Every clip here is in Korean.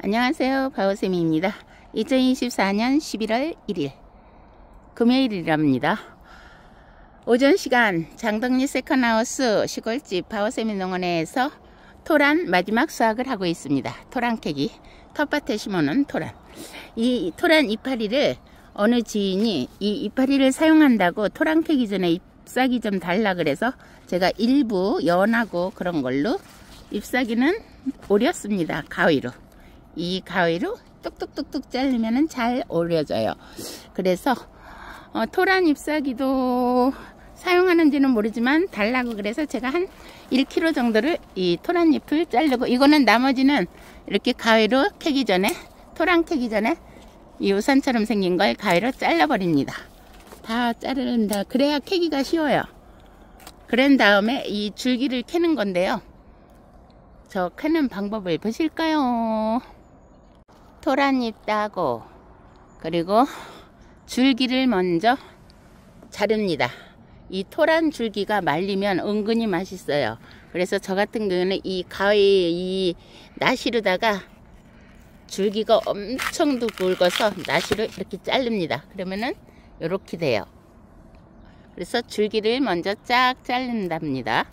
안녕하세요, 바오쌤입니다. 2024년 11월 1일 금요일이랍니다. 오전 시간 장덕리 세컨하우스 시골집 바오쌤의 농원에서 토란 마지막 수확을 하고 있습니다. 토란 캐기, 텃밭에 심어놓은 토란. 이 토란 이파리를 어느 지인이 이 이파리를 사용한다고 토란 캐기 전에 잎사귀 좀 달라 그래서 제가 일부 연하고 그런 걸로 잎사귀는 오렸습니다. 가위로. 이 가위로 뚝뚝뚝뚝 자르면 잘 오려져요. 그래서 토란 잎사귀도 사용하는지는 모르지만 달라고 그래서 제가 한 1kg 정도를 이 토란 잎을 자르고, 이거는 나머지는 이렇게 가위로 캐기 전에, 토란 캐기 전에 이 우산처럼 생긴 걸 가위로 잘라버립니다. 다 자른다. 그래야 캐기가 쉬워요. 그런 다음에 이 줄기를 캐는 건데요. 저 캐는 방법을 보실까요? 토란잎 따고, 그리고 줄기를 먼저 자릅니다. 이 토란 줄기가 말리면 은근히 맛있어요. 그래서 저 같은 경우는 이 가위, 이 나시로다가 줄기가 엄청 굵어서 나시로 이렇게 자릅니다. 그러면은 이렇게 돼요. 그래서 줄기를 먼저 쫙 자른답니다.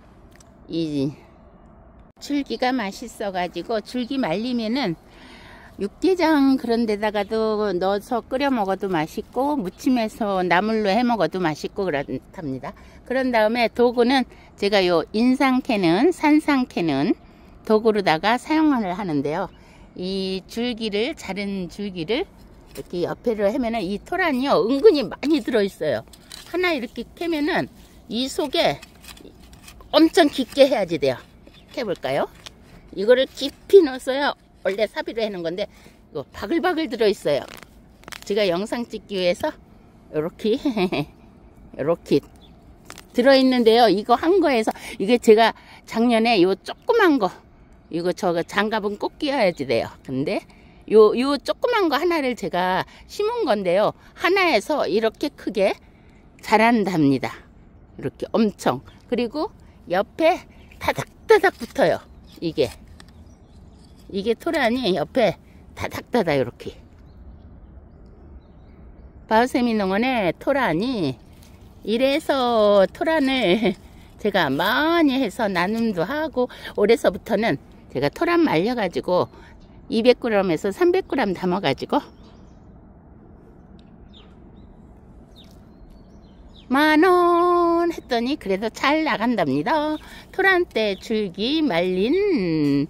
이 줄기가 맛있어 가지고 줄기 말리면은 육개장 그런 데다가도 넣어서 끓여 먹어도 맛있고, 무침해서 나물로 해 먹어도 맛있고 그렇답니다. 그런 다음에 도구는 제가 요 인상 캐는, 산상 캐는 도구로다가 사용을 하는데요. 이 줄기를, 자른 줄기를 이렇게 옆에로 하면은 이 토란이요 은근히 많이 들어있어요. 하나 이렇게 캐면은 이 속에 엄청 깊게 해야지 돼요. 해볼까요? 이거를 깊이 넣었어요. 원래 사비로 해놓은 건데 이거 바글바글 들어있어요. 제가 영상 찍기 위해서 이렇게 이렇게 들어있는데요. 이거 한 거에서, 이게 제가 작년에 요 조그만 거, 이거 저거 장갑은 꼭 끼워야지 돼요. 근데 요 조그만 거 하나를 제가 심은 건데요. 하나에서 이렇게 크게 자란답니다. 이렇게 엄청. 그리고 옆에 다닥다닥 붙어요. 이게 토란이 옆에 다닥다닥 이렇게. 바오쌤이 농원에 토란이, 이래서 토란을 제가 많이 해서 나눔도 하고, 올해서부터는 제가 토란 말려가지고 200g에서 300g 담아가지고 10,000원 했더니 그래도 잘 나간답니다. 토란대 줄기 말린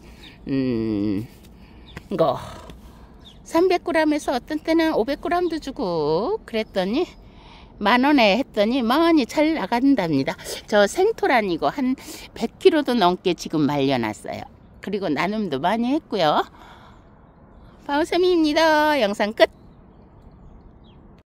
거 300g에서 어떤 때는 500g도 주고 그랬더니 10,000원에 했더니 많이 잘 나간답니다. 저 생토란이고 한 100kg도 넘게 지금 말려놨어요. 그리고 나눔도 많이 했고요. 바오쌤입니다. 영상 끝.